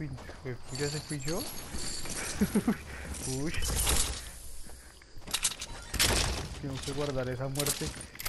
Uy, ya se fui yo. Uy, tengo que guardar esa muerte.